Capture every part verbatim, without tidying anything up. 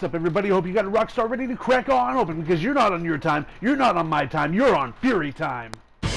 What's up, everybody? Hope you got a rock star ready to crack on open, because you're not on your time, you're not on my time, you're on Fury time.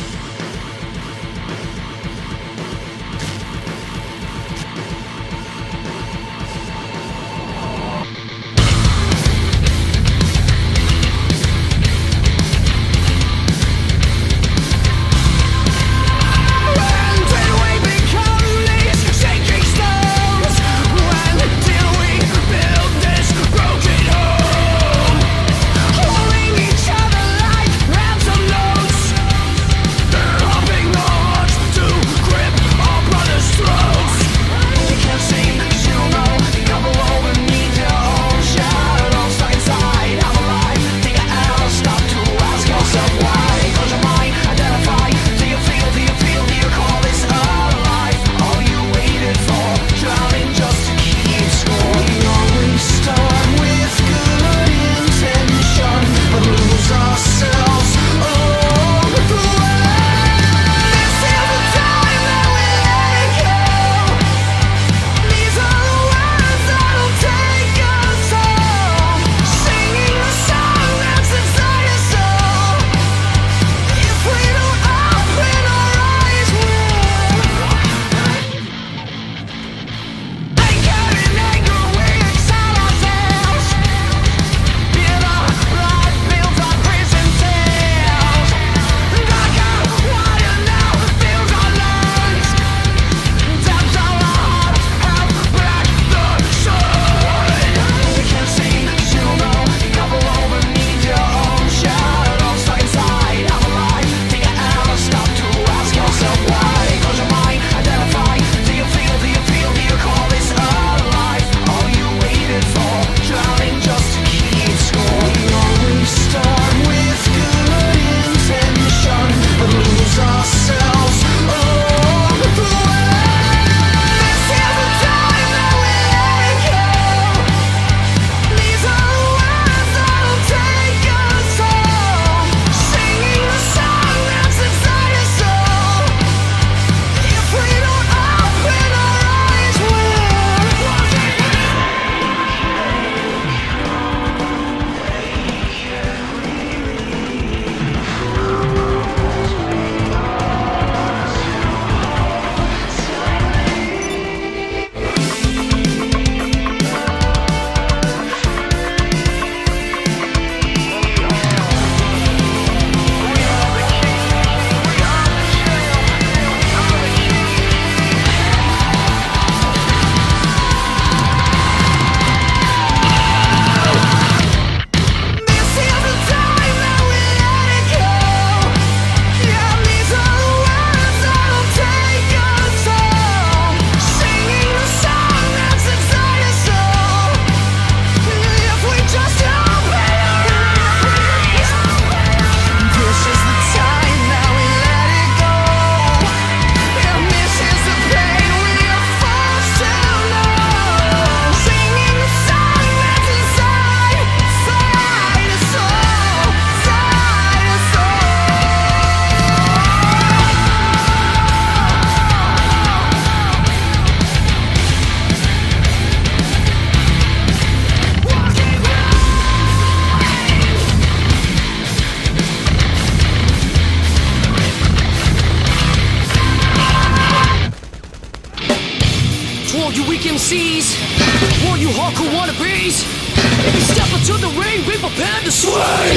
all you weak M Cs, all you hardcore wannabes. If you step into the ring, be prepared to swing.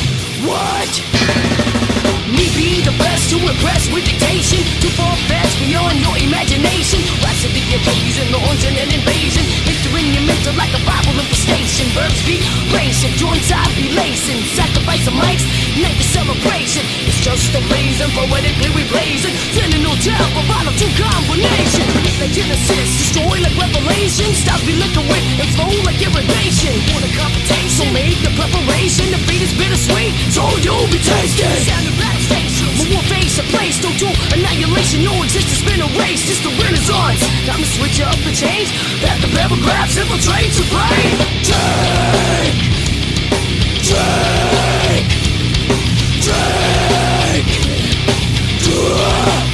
What? Me be the best to impress with dictation, too far-fetched beyond your imagination. Rhapsody of poison, horns and an invasion, entering your mental like a Bible infestation. Verbs be racing, joints I be lacing, sacrifice of mics, night the celebration. It's just a reason, poetically we blazing, sending no tell, provide a two combination. Like Genesis, destroy like Revelation, stop be liquid and flow like irrigation. For the competition, so make the preparation. The beat is bittersweet, so you'll be tasting. Sound of black stations, but we'll face a place. Don't do annihilation, no existence been erased. It's the Renaissance, time to switch up and change. Back the paragraphs, infiltrate your brain. Drink, drink, drink, drink.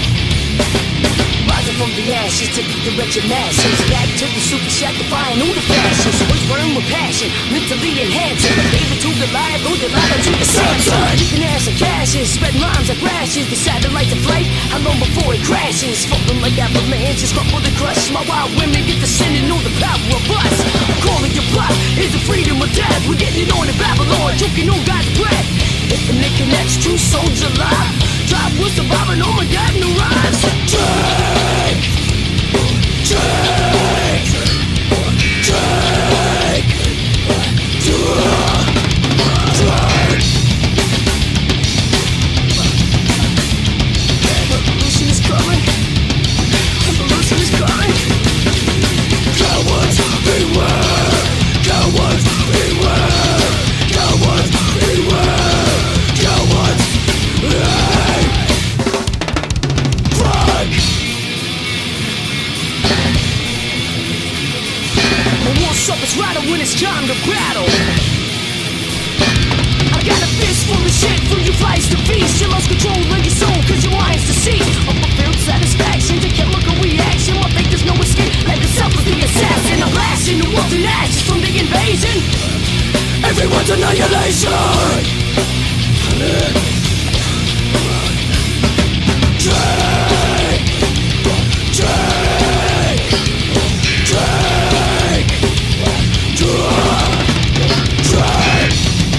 Rising from the ashes to the wretched masses, back to the super shack, defying all the fashions. burn with passion, mentally enhancing. Gave it to Goliath, through Delilah to the Samson. Kicking ass and cashes, spreading rhymes like rashes. The satellite to flight, how long before it crashes? Falling like avalanches, crumble to crush. My wild women get descending on the power of us. I'm calling your bluff, is it freedom or death? We're getting it on in Babylon, choking on God's breath. If the Nick connects two souls alive, drive with surviving, oh my God, no rise. Drink, drink, drink, drink, drink. Revolution is coming, revolution is coming. Cowards beware, cowards beware, cowards beware, cowards beware. Drink. What's up, it's right when it's time to battle. I got a fist full of shit from your vice to beast. You lost control of your soul cause your mind's deceased. Unfulfilled satisfaction to chemical reaction. I think there's no escape, like yourself as the assassin. I'm blasting the world in ashes from the invasion. Everyone's annihilation. Drink, drink, drink, drink, drink.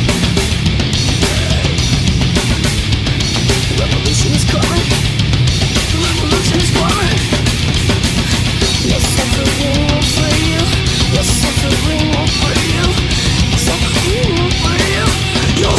Revolution is coming. Revolution is coming. Yes, suffering will free you. Yes, suffering will free you. Suffering will free you. Your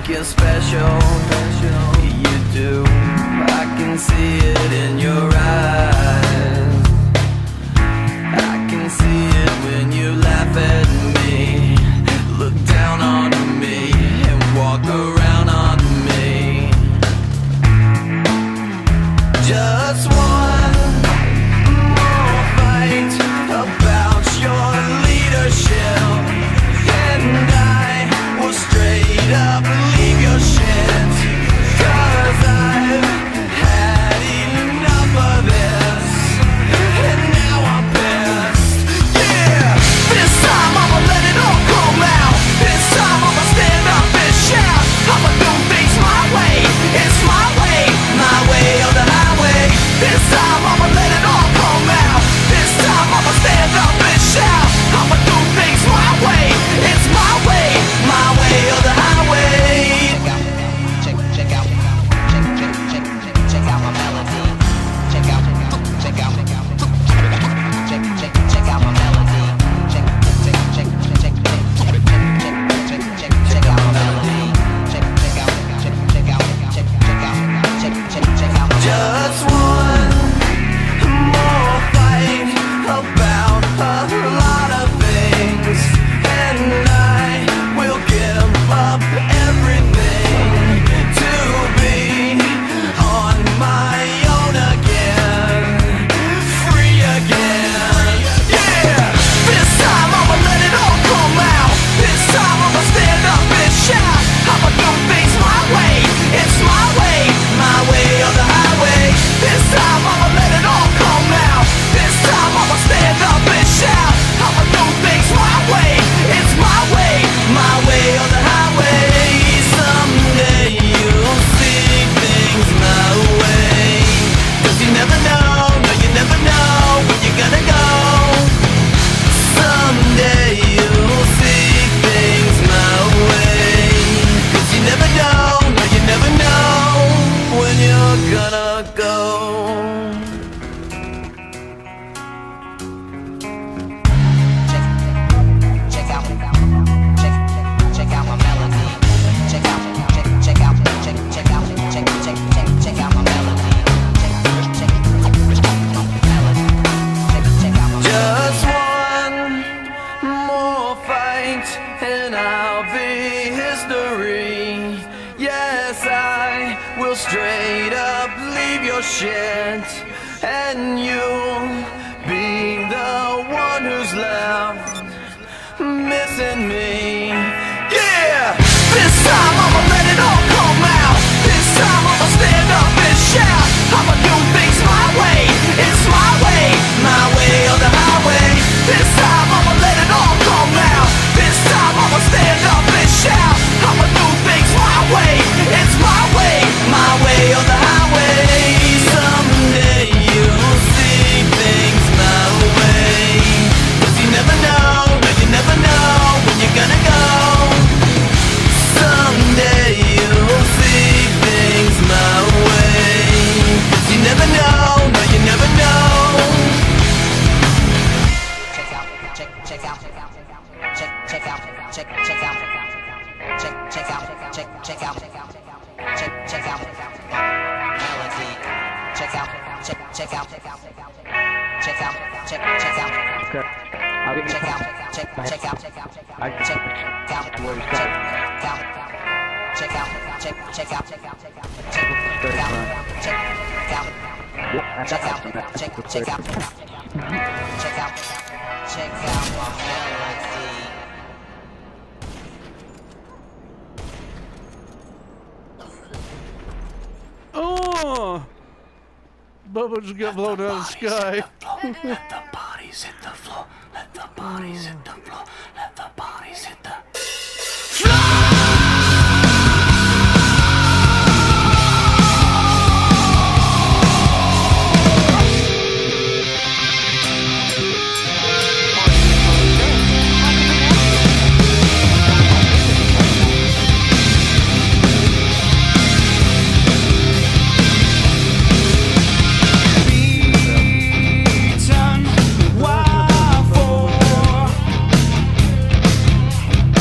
you're special, you do. I can see it in your eyes. I can see it when you laugh at me, look down on me, and walk around on me. Just one more fight about your leadership, and I will straight up leave your shit. Cause I've had enough of this, and now I'm pissed. Yeah, this time I'ma let it all come out. This time I'ma stand up and shout. I'ma do things my way. It's my way, my way or the highway. This time I'ma let it all come out. This time I'ma stand up and shout. I'ma do things my way. It's my way, my way or the highway. Check, check out, check, check, check, check, check out my melody. Check out, check out, check out, check, check, check out my melody. Check, check, check, check, check, check, check, check, check, check out my melody. Check, check out, check, check out, check, check out, check, check, check out. Just one more fight about a lot of things, and I will give up everything to be on my own again, free again. Yeah, this time I'ma let it all come out. This time I'ma stand up and shout. I'ma do things my way. It's my way, my way or the highway. This time I'ma let it all come out. This time I'ma stand up and shout. I'ma do things my way. It's my way, my way or the highway. Someday you'll see things my way. Cause you never know, no you never know where you're gonna go. Someday you'll see things my way. Cause you never know, no you never know when you're gonna go. Check out, check, check out my melody. Check out, check, check out, check, check out, check, check, check, check out my melody. Check, check, check out my melody. Check, check out my melody. Just one more fight, and I'll be history. Yes, I will straight up leave your shit, and you'll be the one who's left missing me. Yeah, this time I'ma let it all come out. This time I'ma stand up and shout. I'ma do things my way. It's my way, my way or the highway. This time I'ma let it all come out. This time I'ma stand up and shout. I'ma do things my way. It's my way, my way or the highway. Someday you'll see things my way. Cause you never know, no you never know when you're gonna go. Someday you'll see things my way. Cause you never know, no you never know. Check out, check, check out, check, check out, check, check out, check, check out, check, check out, check, check out, melody. Check out, check, check out, check out, check out, check, check out. Okay. I'll get Check out, check, check out, check out, check out, check out, check out, check out, check, check out, check out, check out, check out, check out, check out, check, check out, check out, check out my melody. Oh, Bubba just got blown out of the sky. Let the bodies hit the floor. Let the bodies hit the floor. Let the bodies hit the Why for?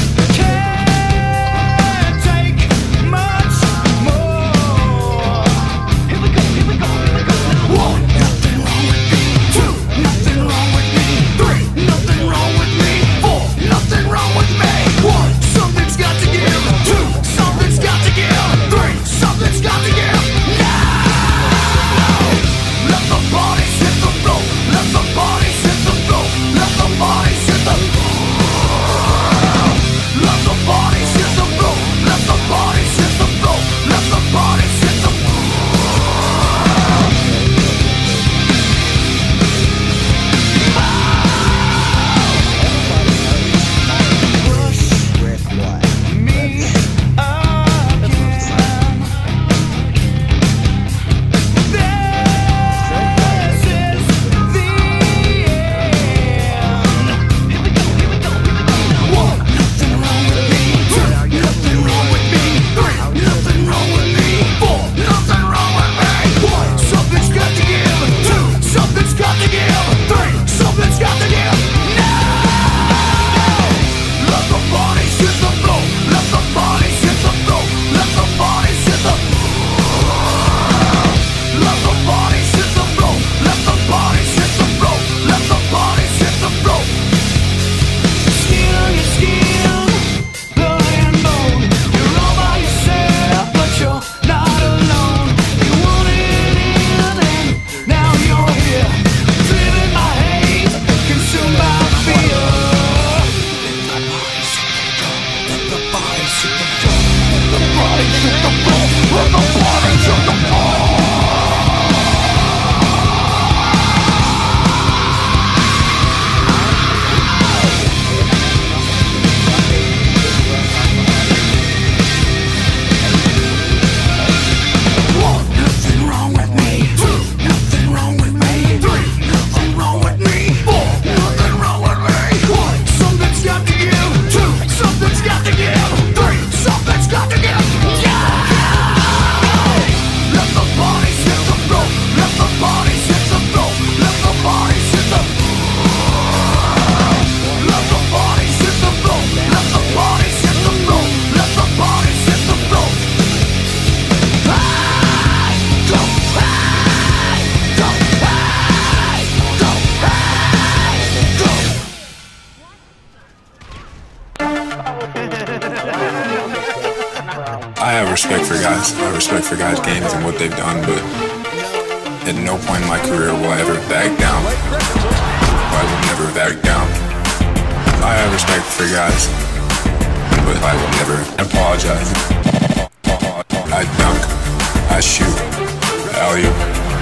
have respect for guys. I have respect for guys' games and what they've done, but at no point in my career will I ever back down. I will never back down. I have respect for guys, but I will never apologize. I dunk, I shoot, alley-oop,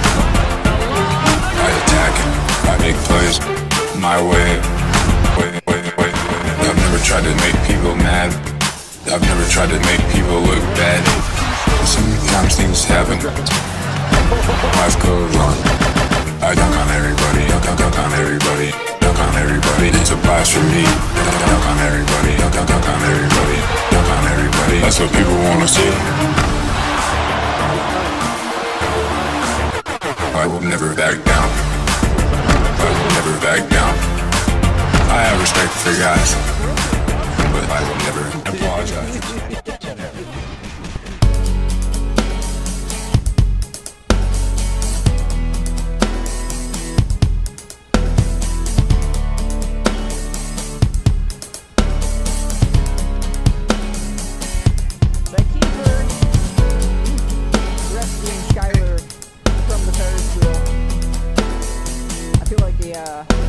I attack, I make plays my way. Way, way, way. I've never tried to make people mad. I've never tried to make people look bad. Sometimes things happen. Life goes on. I dunk on everybody, dunk, dunk, dunk on everybody, dunk on everybody. It's a blast for me. Dunk, dunk on everybody, dunk, dunk, dunk on everybody, dunk on everybody. That's what people want to see. I will never back down. I will never back down. I have respect for guys, but I will never apologize. The keeper rescuing Skyler from the Ferris wheel. I feel like the uh